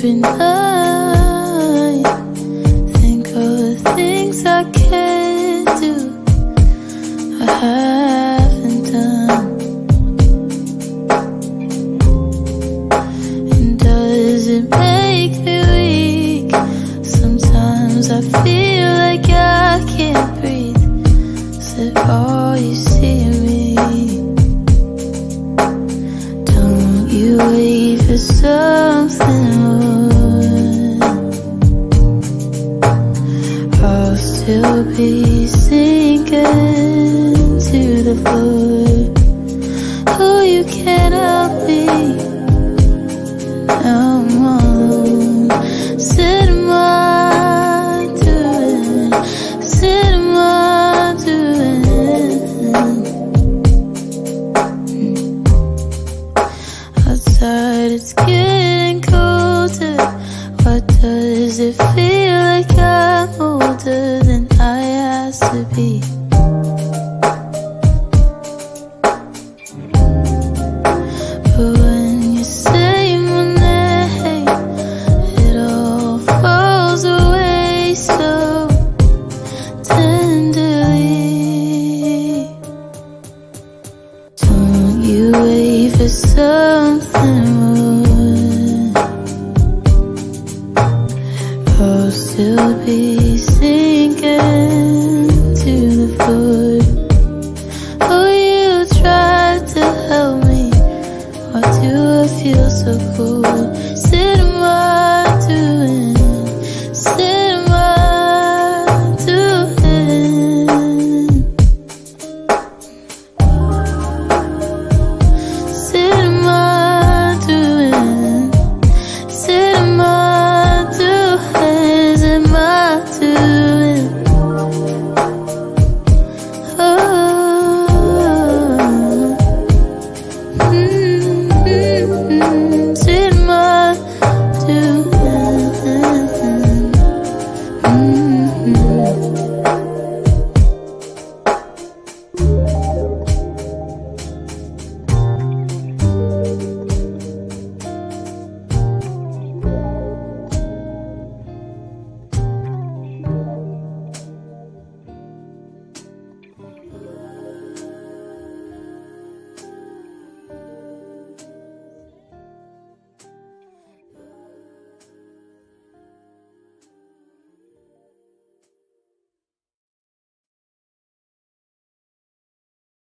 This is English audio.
every night. Think of the things I can't do, I haven't done. And does it make me weak? Sometimes I feel like I can't breathe. Is that all you see in me? Don't you wait for something more? I'll still be sinking to the floor. Oh, you can't help me. Now I'm alone. Sit in my doing, sit in my doing. Outside it's getting colder. Why does it feel like I'm older than I asked to be? But when you say my name, it all falls away so tenderly. Don't you wait for something more? I'll still be sinking to the floor. Oh, you tried to help me. Why do I feel so cold?